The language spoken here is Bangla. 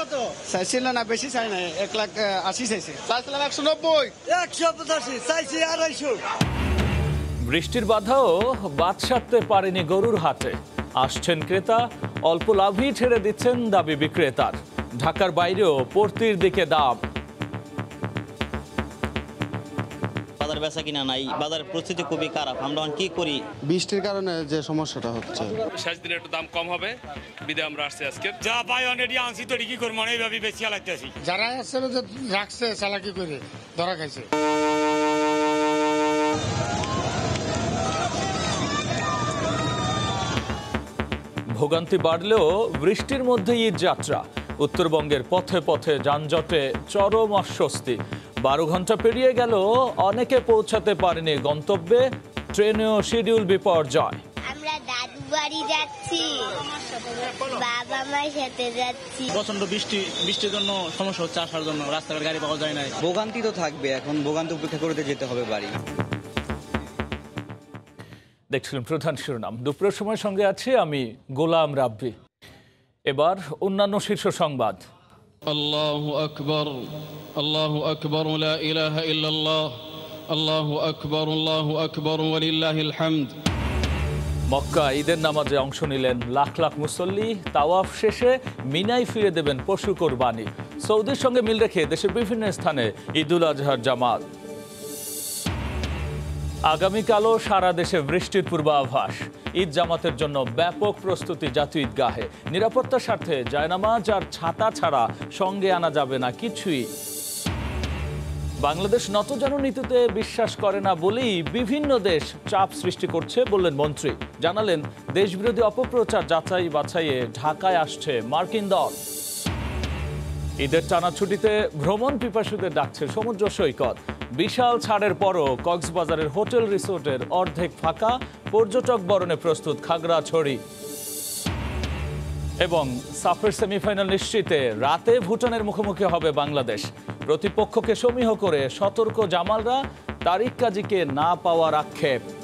কত? চাইছিল না, বেশি চাই না, 1,80,000 চাইছে। চাইছিলাম 190, 185, চাইছি 250। বৃষ্টির বাধাও বাদ সাধতে পারেনি গরুর হাটে। আসছেন ক্রেতা, অল্প লাভই ছেড়ে দিচ্ছেন দাবি বিক্রেতার। ঢাকার বাইরেও পড়তির দিকে দাম। বাজার বেচা কিনা নাই, বাজারের পরিস্থিতি খুবই খারাপ। আমরা কি করি? বৃষ্টির কারণে যে সমস্যাটা হচ্ছে, শেষ দিনে একটু দাম কম হবে বিদে আমরা আসছি আজকে। যা পাই অলরেডি আনছি তো কি করবো, এইভাবে বেশি লাগতেছি। যারা আসছে রাখছে চালাকি করে ধরা খাইছে। ভোগান্তি বাড়লেও বৃষ্টির মধ্যে ঈদ যাত্রা। উত্তরবঙ্গের পথে পথে যানজটে চরম অস্বস্তি। 12 ঘন্টা পেরিয়ে গেল, অনেকে পৌঁছাতে পারেনি গন্তব্যে। ট্রেনেও শিডিউল বিপর্যয়। আমরা দাদু বাড়ি যাচ্ছি, বাবা মায়ের সাথে যাচ্ছি। প্রচন্ড বৃষ্টির জন্য সমস্যা হচ্ছে, আসার জন্য রাস্তাঘাট গাড়ি পাওয়া যায় না। ভোগান্তি তো থাকবে, এখন ভোগান্তি উপেক্ষা করতে যেতে হবে বাড়ি। দেখছিলেন প্রধান শিরোনাম। দুপুরের সময় সঙ্গে আছি আমি গোলাম রাব্বি। এবার অন্যান্য শীর্ষ সংবাদ। আল্লাহু আকবার, আল্লাহু আকবার, লা ইলাহা ইল্লাল্লাহ, আল্লাহু আকবার, আল্লাহু আকবার, ওয়ালিল্লাহিল হামদ। মক্কা ঈদের নামাজে অংশ নিলেন লাখ লাখ মুসল্লি। তাওয়াফ শেষে মিনায় ফিরে দেবেন পশু কোরবানি। সৌদির সঙ্গে মিল রেখে দেশের বিভিন্ন স্থানে ঈদুল আজহার জামাত। আগামীকালও সারা দেশে বৃষ্টির পূর্বাভাস। ঈদ জামাতের জন্য ব্যাপক প্রস্তুতি জাতীয় ঈদগাহে। নিরাপত্তার স্বার্থে জায়নামাজ আর ছাতা ছাড়া সঙ্গে আনা যাবে না কিছুই। বাংলাদেশ নতজানু নীতিতে বিশ্বাস করে না বলেই বিভিন্ন দেশ চাপ সৃষ্টি করছে বললেন মন্ত্রী। জানালেন দেশবিরোধী অপপ্রচার যাচাই বাছাইয়ে ঢাকায় আসছে মার্কিন দল। ঈদের টানা ছুটিতে ভ্রমণ পিপাসুদের ডাকছে সমুদ্র সৈকত। বিশাল ছাড়ের পরও কক্সবাজারের হোটেল রিসোর্টের অর্ধেক ফাঁকা। পর্যটক বরণে প্রস্তুত খাগড়াছড়ি। এবং সাফের সেমিফাইনাল নিশ্চিতে রাতে ভুটানের মুখোমুখি হবে বাংলাদেশ। প্রতিপক্ষকে সমীহ করে সতর্ক জামালরা, তারিক কাজীকে না পাওয়ার আক্ষেপ।